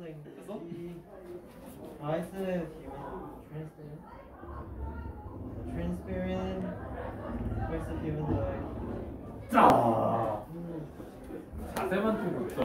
됐어? Isolated human transparent versus human like 짜. 자세만 좀